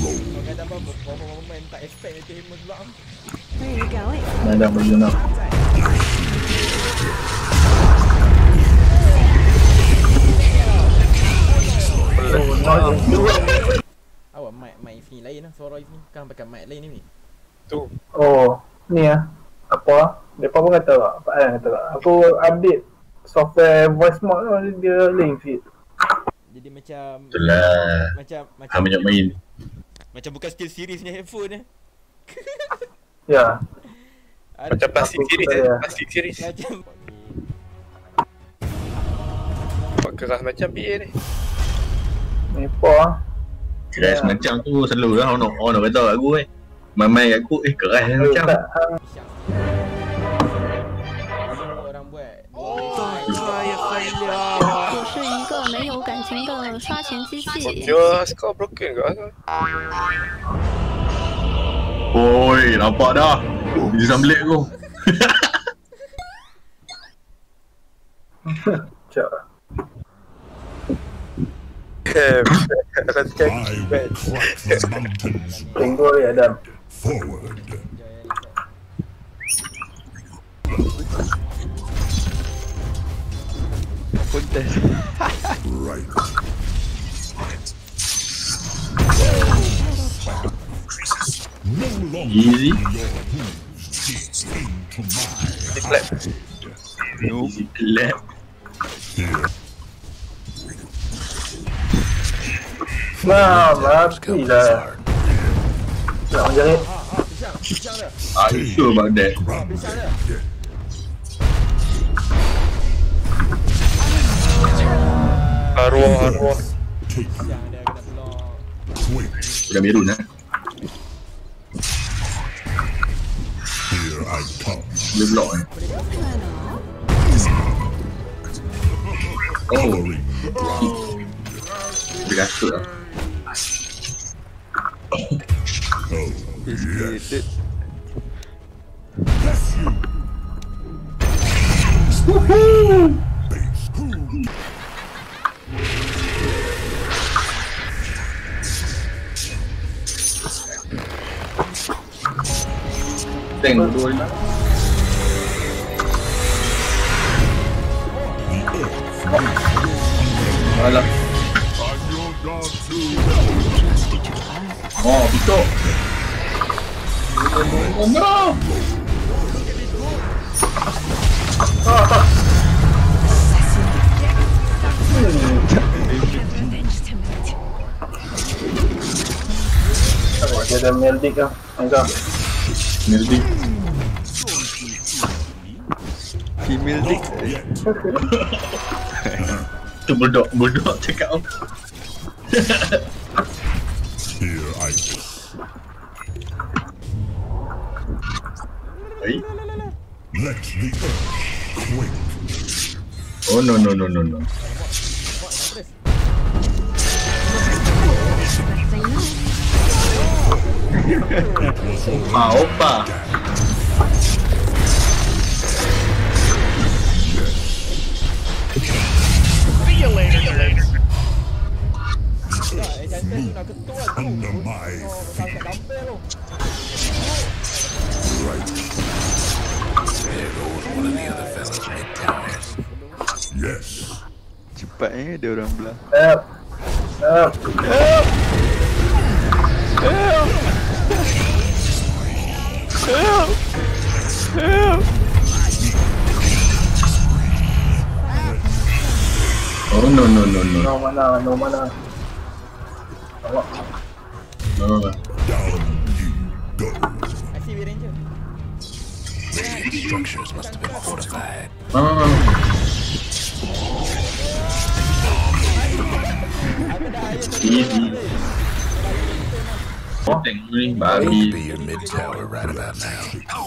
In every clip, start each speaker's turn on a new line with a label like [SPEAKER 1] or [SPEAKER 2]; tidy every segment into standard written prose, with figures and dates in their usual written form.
[SPEAKER 1] Kau tak apa-apa, kau main tak expect Meteor Hammer pula.
[SPEAKER 2] Where are you going?
[SPEAKER 3] Dah berguna.
[SPEAKER 1] Awak mic Ifni lain lah, suara Ifni. Kan pakai mic lain ni.
[SPEAKER 4] Tu.
[SPEAKER 3] Oh, ni apa? Depa pun kata tak? Pak An kata tak? Aku update software voice mode tu dia link fit.
[SPEAKER 1] Jadi macam
[SPEAKER 5] Itulah.
[SPEAKER 1] macam
[SPEAKER 5] Banyak main.
[SPEAKER 1] macam bukan steel series punya headphone eh.
[SPEAKER 3] Ya.
[SPEAKER 4] Macam plastik series plastik series.
[SPEAKER 1] Macam
[SPEAKER 4] Buat keras macam PA ni.
[SPEAKER 3] Ni apa?
[SPEAKER 5] Keras macam tu selalu lah orang kata kat aku main-main kat aku keras macam.
[SPEAKER 1] orang buat.
[SPEAKER 2] 我是一个没有感情的刷钱机器。
[SPEAKER 4] Just kau broken ke asal?
[SPEAKER 5] Oi, nampak dah. Dia sambelit aku.
[SPEAKER 3] Cak.
[SPEAKER 4] Let's check.
[SPEAKER 3] Tunggu ya Adam.
[SPEAKER 6] Forward.
[SPEAKER 1] Puntes.
[SPEAKER 6] Right. No longer
[SPEAKER 5] Easy.
[SPEAKER 6] your moves gets into my
[SPEAKER 4] Clap.
[SPEAKER 5] Nope. Clap.
[SPEAKER 6] here.
[SPEAKER 3] Nah, mati lah. Jangan jadi.
[SPEAKER 1] Pisang dia.
[SPEAKER 5] Are you sure about that?
[SPEAKER 1] Pisang dia.
[SPEAKER 4] Arwah.
[SPEAKER 6] Take
[SPEAKER 1] Pisang dia kena block.
[SPEAKER 6] quick.
[SPEAKER 5] Udah biru nah.
[SPEAKER 6] Here I come.
[SPEAKER 5] Dia block Oh,
[SPEAKER 6] Coloring.
[SPEAKER 5] dia kasut lah.
[SPEAKER 6] Oh, yes. Base.
[SPEAKER 5] Tank dua ni. Alah. Oh, pitok. Oh, no.
[SPEAKER 3] Dia ada meldik lah. Angka.
[SPEAKER 5] Meldik.
[SPEAKER 1] Female dick.
[SPEAKER 5] Tu budak cakap.
[SPEAKER 6] Here I
[SPEAKER 5] Hey.
[SPEAKER 6] let the earth quake.
[SPEAKER 5] Oh no. Opa.
[SPEAKER 6] Under my feet. Right. Yes.
[SPEAKER 1] Cepat dia orang belah.
[SPEAKER 3] Help. Help.
[SPEAKER 5] Oh no.
[SPEAKER 3] No mana. Awak.
[SPEAKER 5] No.
[SPEAKER 6] Down you go.
[SPEAKER 1] I see Ranger.
[SPEAKER 6] Structures must have been fortified.
[SPEAKER 5] Easy. Tank ni babi.
[SPEAKER 6] Be your mid tower right about now.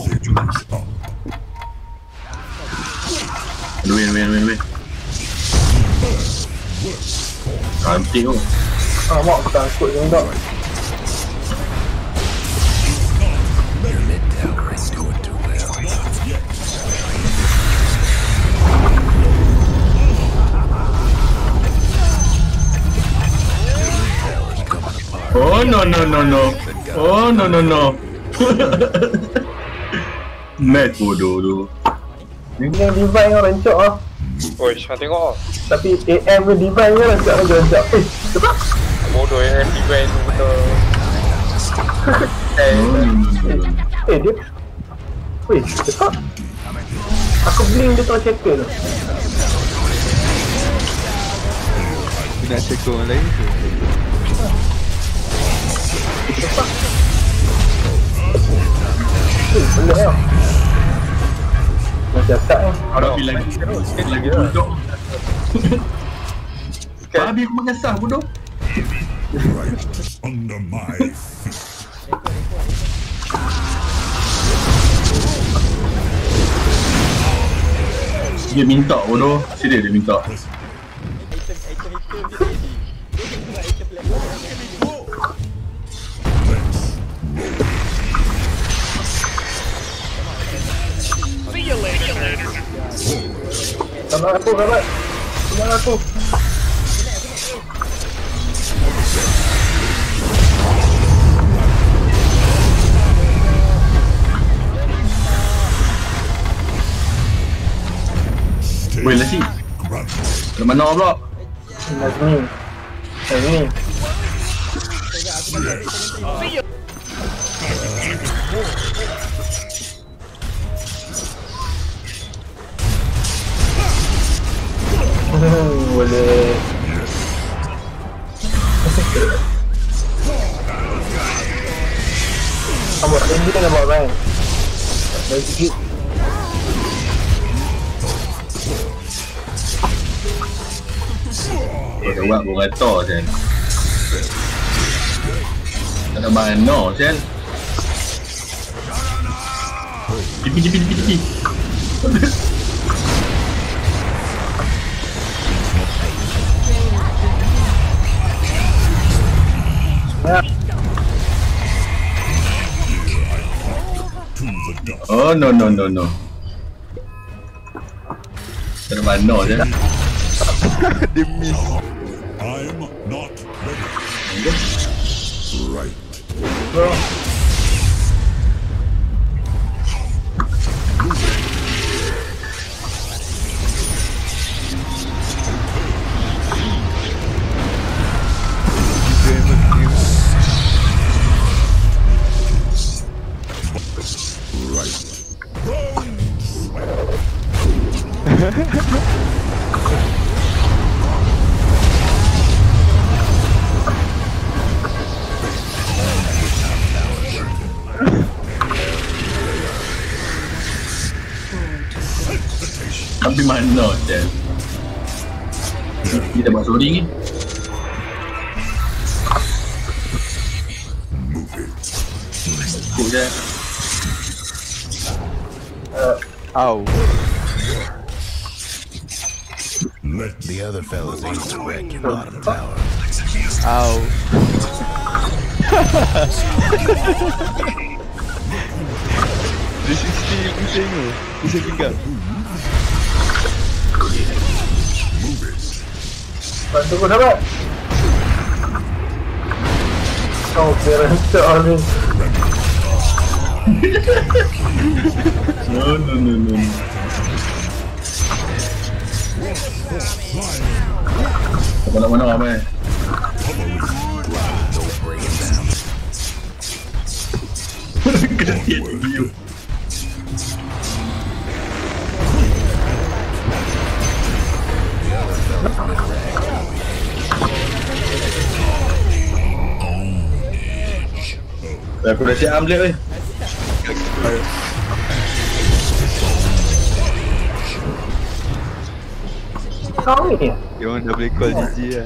[SPEAKER 5] Win. Cantik tu.
[SPEAKER 3] Mak aku takut je tak.
[SPEAKER 6] Your mid tower is doing too well. Tower's coming apart.
[SPEAKER 5] Oh no. Oh no. Net bodoh tu.
[SPEAKER 3] Dia yang divine kan rancak lah.
[SPEAKER 4] Oi, saya tengok.
[SPEAKER 3] Tapi AM ke divine kan rancak. Cepat.
[SPEAKER 4] Bodoh yang event tu betul.
[SPEAKER 3] Dia. Weh, cepat. Aku blink dia tengah checker tu.
[SPEAKER 7] Aku nak checker orang lain tu.
[SPEAKER 3] Cepat. Boleh lah. Macam tak kan.
[SPEAKER 5] Tapi lagi duduk. Habis aku makan sah bodoh.
[SPEAKER 6] Right under my feet.
[SPEAKER 5] Dia minta bodoh. Serius dia minta.
[SPEAKER 3] Sama aku kawan. Sama aku.
[SPEAKER 5] Boleh lah sih. Ke mana pula?
[SPEAKER 3] Ni. Boleh. Abang, ini kan abang kan? Baik sikit.
[SPEAKER 5] Kau buat kau kata Sen. Tak ada mana Sen. Tipi. Oh no. Tak ada mana Sen.
[SPEAKER 7] Dia miss.
[SPEAKER 6] I'm not ready. Right.
[SPEAKER 5] Tapi mana Sen? Kita buat sorry ni. Kuk je.
[SPEAKER 7] Ow.
[SPEAKER 6] Let the other fellas aim to wreck your bottom tower.
[SPEAKER 7] Ow. This is still pusing tu. Pusing tinggal.
[SPEAKER 3] Bantu aku dapat. Kau kira rancak ni.
[SPEAKER 5] No. Mana ramai. Kena hit video. Aku dah siap ambil weh.
[SPEAKER 3] Kau ni.
[SPEAKER 7] Dia orang dah boleh call GG lah.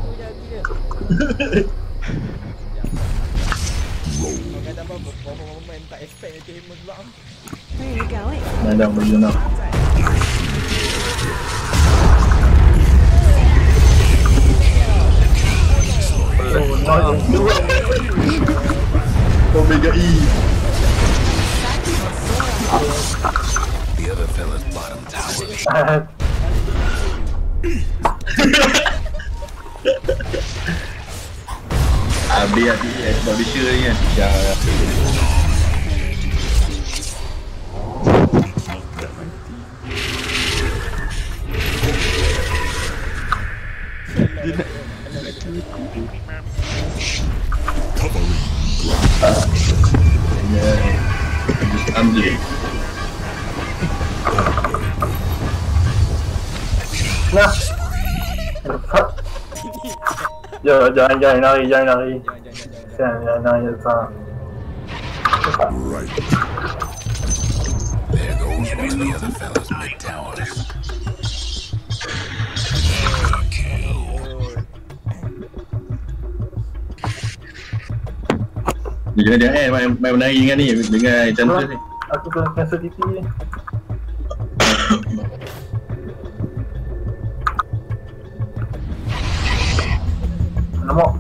[SPEAKER 1] Kata apa-apa, momen tak expect nanti Hammer pula.
[SPEAKER 2] Where are you going?
[SPEAKER 5] Dah boleh nak. Omega E.
[SPEAKER 6] The other fella's bottom tower.
[SPEAKER 5] Habis sebab Bisha ni kan. Ya.
[SPEAKER 7] Dia nak
[SPEAKER 5] Ambil.
[SPEAKER 3] Nah. Jangan lari.
[SPEAKER 1] Jangan.
[SPEAKER 3] Jangan lari.
[SPEAKER 6] Right. There goes one of the other fellas mid towers.
[SPEAKER 5] Jangan main menari dengan ni, dengan cantik ni.
[SPEAKER 3] Aku kena cancel TP ni. Nampak.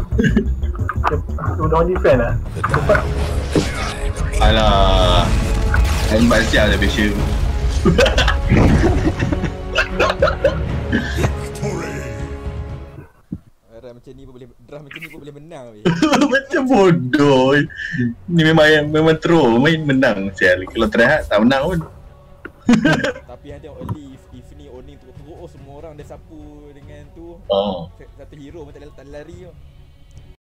[SPEAKER 3] Dia udah defend lah. Cepat.
[SPEAKER 5] Alah. Hebat siap dah Bisha.
[SPEAKER 1] Draft macam ni pun boleh menang weh.
[SPEAKER 5] Macam bodoh. Ni memang throw main menang sial. Kalau try hard tak menang pun.
[SPEAKER 1] Tapi yang tengok early if ni owning teruk-teruk semua orang dah sapu dengan tu.
[SPEAKER 5] Oh.
[SPEAKER 1] Satu hero pun tak lari tu.